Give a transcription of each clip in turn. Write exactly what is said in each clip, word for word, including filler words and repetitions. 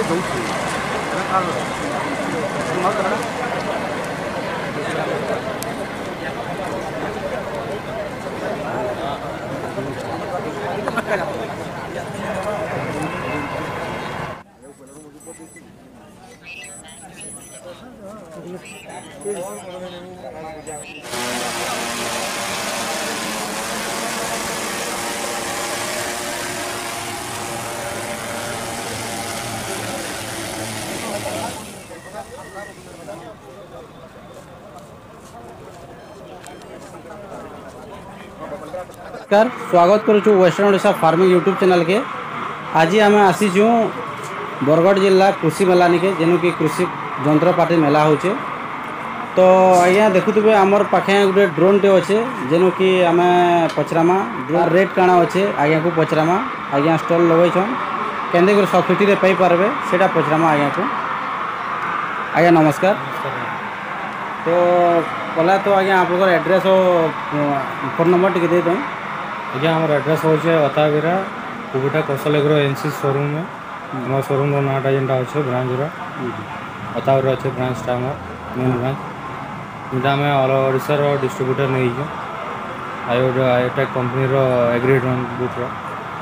नमस्कार, स्वागत करुचु western Odisha farming YouTube channel के। आज आम आसीचु बरगढ़ जिला कृषि मेला निके जेनु कि कृषि जंत्रपाति मेला होचे। तो आज्ञा देखुवे आमर पाखे गोटे ड्रोन टे अच्छे जेनु कि आम पचरामा ड्रोन रेट काଣା अच्छे आज्ञा को पचरामा। आज्ञा स्टल लगेछन केंदे सब्सिडी रे पाई पारबे सेटा पचरामा आज्ञा को। आज्ञा नमस्कार। तो पहला तो आज्ञा आप एड्रेस और फोन नंबर टी दे दें। आज्ञा हमार एड्रेस हो अताविरा कुबुटा कौशल एग्रो एनसी शोरूम में हमारे शोरूम नाटा जेनटा अच्छे ब्रांच अताविरा अच्छे ब्रांचटा हमार मेन ब्रांच जेटा आम ऑल ओडिशा डिस्ट्रीब्यूटर नहीं आयोटेक कंपनी रो एग्री ड्रोन बूथ रो।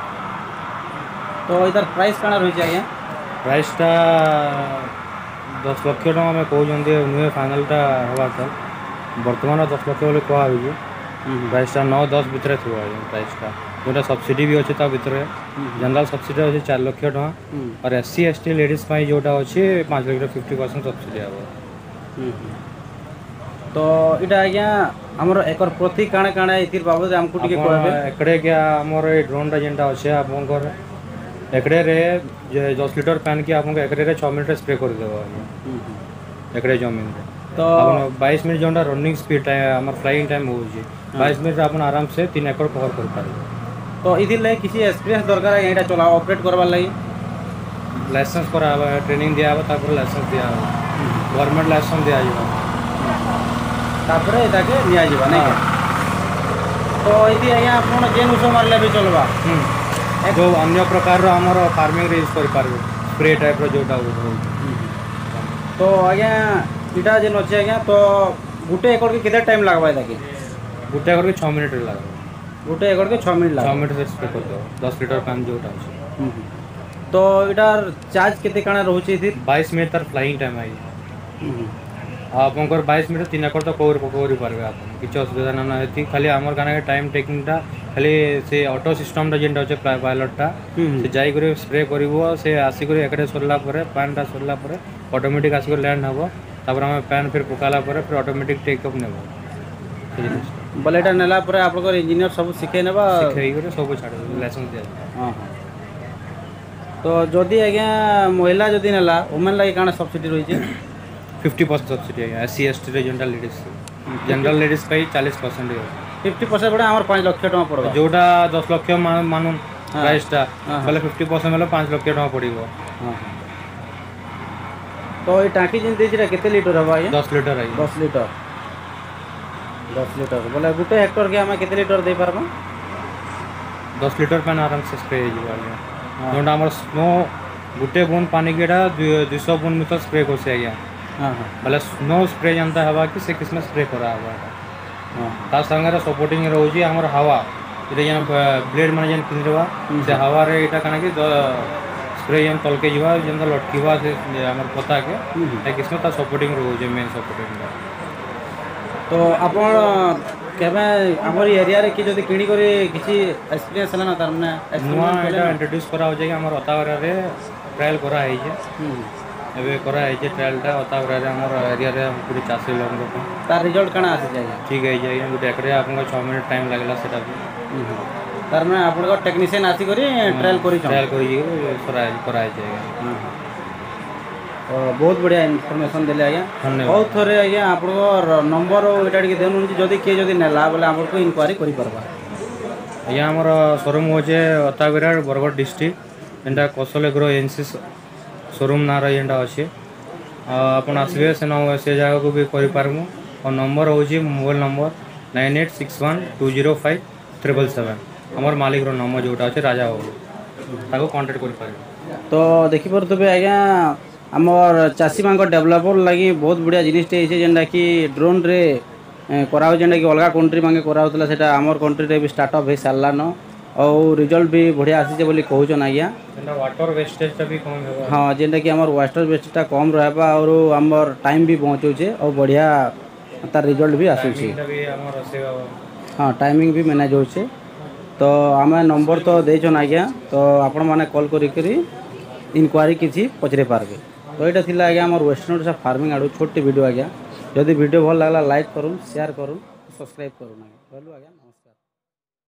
तो इधर प्राइस काଣା रही आज्ञा? प्राइसटा दस लक्ष टका आम कहते नुहे फाइनालटा हवा था बर्तमान दस लक्ष बोले कह प्राइसटा नौ दस भितर थी आज्ञा प्राइसटा जोटा सब्सिडी भी अच्छे भितर जनरल सब्सिडी अच्छे चार लक्ष टका और S C S T ladies जोटा अच्छे पाँच लक्ष फिफ्टी परसेंट सब्सिडी हे। तो इटा आज्ञा आमर एकर प्रति काଣା काଣା इतिर बाबद हमको टिके कहबे। एकड़े क्या आमर ए ड्रोनटा जेनटा अच्छे आपनकर एकड़े रे दस लिटर पैन की आपको एकड़े रे छः मिनट स्प्रे कर देबो एकड़े जमीन रे। तो बाईस मिनट जोटा रनिंग स्पीड आमर फ्लाइंग टाइम हो बाईस मिनट आप आराम से तीन एकड़ कवर कर पारे। तो इधर लगे किसी एक्सपीरियंस दरकार है यहाँ चला ऑपरेट करवार लगी लाइसेंस करा ट्रेनिंग दिया तापर लाइसेंस दिया गवर्नमेंट लाइसेंस दिया तापर इताके निया जीवा नहीं। तो ये आज्ञा आप जेन उस मारले भी चलवा जो अन्य प्रकार आमर फार्मिंग यूज कर पारे स्प्रे टाइप रो जोटा हो। तो आज्ञा इटा जेन अच्छे आज्ञा तो गोटे एकड़ के केते टाइम लगवा इताके? गोटे एकड़ के छः मिनट लगे गोटे एकड़ के छः मिनट छः मिनट स्प्रे कर दो दस लिटर पानी जोटा अच्छे। तो इटार चार्ज केते काଣା रहउची इधर? बाईस मिनट तार फ्लाइंग टाइम आई आपंकर बाईस मिनट तीन एकड़ तो कवर कवर पारे आप किसी असुविधा ना है खाली आमर गाना के टाइम टेकिंगटा खाली से ऑटो सिस्टम जेनटा अच्छे पायलटटा से जाई स्प्रे करिवो से आसिक एकड़े सरला पानटा सरला ऑटोमेटिक आसिक लैंड हम तापर आम पैन फिर पकाला फिर ऑटोमेटिक टेकअप नेब बोले एटा नेला परे आप इंजीनियर सब शिखे नेबा शिखे सब छाड़ लाइसेंस दिया। हाँ तो जदि आज्ञा महिला जदि नेला वुमेन लगे काଣା सब्सिडी रही फिफ्टी परसेंट सब्सिडी है S C S T general ladies general ladies पाई चालीस परसेंट फिफ्टी परसेंट बड़े आम पाँच लक्ष टका पड़ो जोटा दस लक्ष मानु प्राइसटा बोले फिफ्टी परसेंट बोले पाँच लक्ष टका पड़ो। तो ये टाँकी जिन देछि केते लीटर हवा आज्ञा? दस लीटर है दस लीटर दस लीटर बोले गोटे हेक्टर के आम केते लीटर दे पारबा? दस लीटर पानी आराम से स्प्रे हो जोटा आम स्नो गोटे बूंद पानी के दुई सौ बूंद मीटर स्प्रे कर आज्ञा बोले स्नो स्प्रे जनता हवा कि से किसमें स्प्रे करा ता संगे सपोर्टिंग रोजी हमर हवा ये ब्लेड मैंने जेन पिंधवा से हवा रे इटा काना कि स्प्रे जन तलके जीवा जन लटकीवा से हमर पता के किसमें ता सपोर्टिंग रोजी मेन सपोर्टिंग। तो आपण केबे हमर एरिया रे कि जदी किणी करे किछि एक्सपीरियंस हला ना तार माने नुआ एटा इंट्रोड्यूस करा हो जाय हमर अतावरा रे ट्रायल करा है जे एबे करा है जे ट्रायलटा अतावरा रे हमर एरिया रे पूरी चासी लोग को तार रिजल्ट काना आसे जाय ठीक है जाय गुटे एकरे आपन छः मिनट टाइम लागला सेटा भी तार माने आपन को टेक्नीशियन आसी करी ट्रायल करी ट्रायल करी करा करा जाय। तो बहुत बढ़िया इनफॉरमेशन देले आज्ञा बहुत थोड़े आज्ञा आप नंबर एटा टिके देनु जदि किए जदि नेला बोले हमको इनक्वारी करि परबा। आज्ञा हमर शोरूम होचे अताविरा बरगढ़ डिस्ट्रिक्ट एंटा कौशल एग्रो एनसी शोरूम ना रहा अच्छे आपन आसबे से न से जगह को भी कर पारमु और नंबर होची mobile number nine eight six one two zero five triple seven हमर मालिक रो नंबर जोटा अच्छे राजा बाबू ताको कांटेक्ट कर पारे। तो देखिपे आज्ञा आमर चाषी मान डेभलपर लगी बहुत बढ़िया जिनटे जेनटा कि ड्रोन रे कराऊ जेनटा कि अलग कंट्री मांगे कराऊला से आमर कंट्री रे भी स्टार्टअप हो सारान और रिजल्ट भी बढ़िया आसी बोली कहून आज्ञा वाटर वेस्टेज भी कम है। हाँ जेनटा कि आमर वाटर वेस्टेज कम रहा और आमर टाइम भी बचुचे और बढ़िया तार रिजल्ट भी आसूँ। हाँ टाइमिंग भी मैनेज होचे। तो आम नंबर तो देचन आज्ञा तो आपण मैंने कॉल करी इनक्वारी किसी पचरे पार्बे। तो यहाँ थी आज्ञा आम वेस्टर्न ओडिशा फार्मिंग आड़ू छोटी वीडियो आज्ञा जदि वीडियो भल लगला लाइक करूँ शेयर करूँ सब्सक्राइब करूँ आज्ञा।